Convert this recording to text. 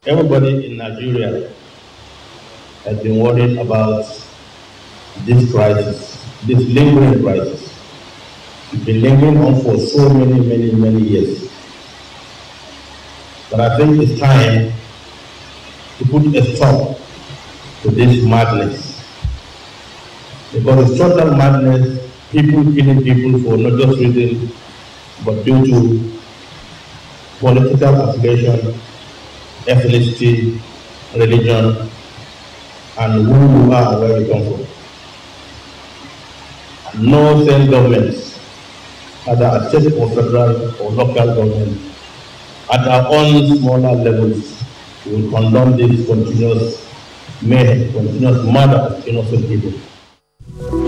Everybody in Nigeria has been worried about this crisis, this lingering crisis. It's been lingering on for so many years. But I think it's time to put a stop to this madness. Because it's total madness, people killing people for not just reason, but due to political affiliation, ethnicity, religion, and who you are and where you come from. No state governments, either at state or federal or local government, at our own smaller levels, will condone this continuous mayhem, continuous murder of innocent people.